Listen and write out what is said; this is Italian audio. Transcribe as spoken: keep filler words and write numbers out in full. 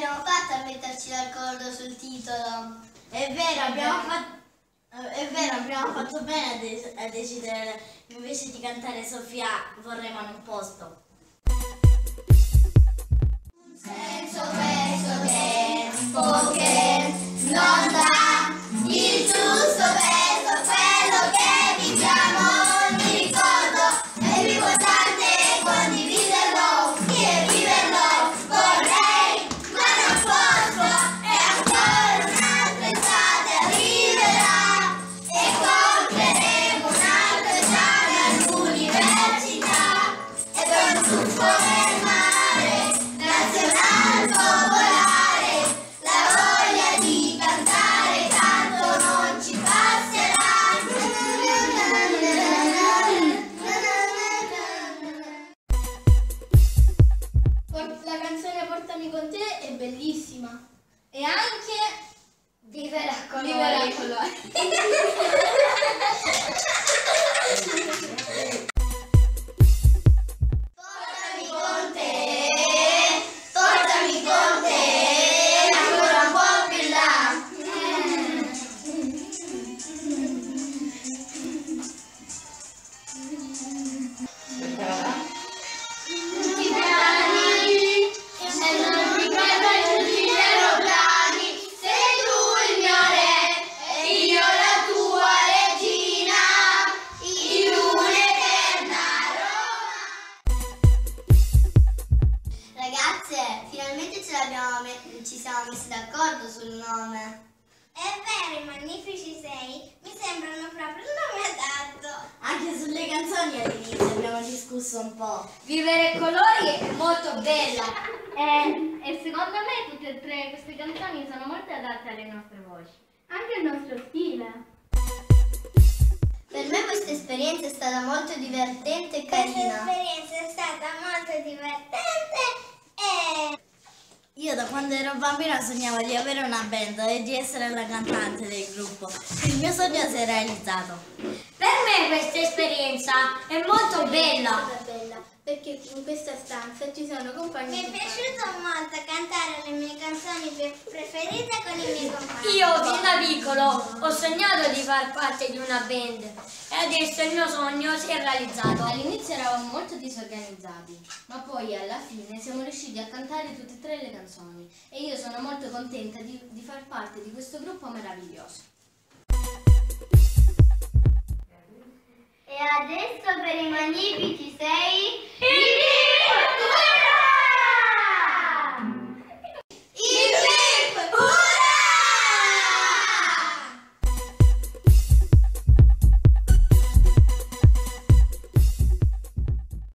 l'abbiamo fatta a metterci d'accordo sul titolo. È vero, abbiamo fatto... È vero, abbiamo fatto bene a, de a decidere, invece di cantare Sofia vorremmo un posto. Un senso questo tempo che non dà il giusto peso, quello che viviamo, mi ricordo, è importante condividerlo e viverlo vorrei, ma non posso, e ancora un'altra estate arriverà e compreremo un'altra estate all'università e per un tuffo nel mare nazionale popolare la voglia di cantare tanto non ci passerà. La canzone Portami con te è bellissima e anche Vivere a colori. Vivere a colori. Portami con te, portami con te, ancora un po' più là. Tutti i piani, e non ricordare tutti gli aeroplani, sei tu il mio re e io la tua regina, in un'eterna Roma. Ragazze, finalmente ce l'abbiamo ci siamo messi d'accordo sul nome. È vero, i Magnifici sei mi sembrano proprio il nome adatto. Anche sulle canzoni all'inizio abbiamo discusso un po'. Vivere colori è molto bella. E, e secondo me tutte e tre queste canzoni sono molto adatte alle nostre voci. Anche il nostro stile. Per me questa esperienza è stata molto divertente e Questa carina. esperienza è stata molto divertente e... Io da quando ero bambina sognavo di avere una band e di essere la cantante del gruppo. Il mio sogno si è realizzato. Per me questa esperienza è molto bella. È bella perché in questa stanza ci sono compagni. Mi è di piaciuto molto cantare le mie canzoni pre- preferite con i miei compagni. Io fin da piccolo ho sognato di far parte di una band e adesso il mio sogno si è realizzato. All'inizio eravamo molto disorganizzati, ma poi alla fine siamo riusciti a cantare tutte e tre le canzoni e io sono molto contenta di, di far parte di questo gruppo meraviglioso. E adesso per i magnifici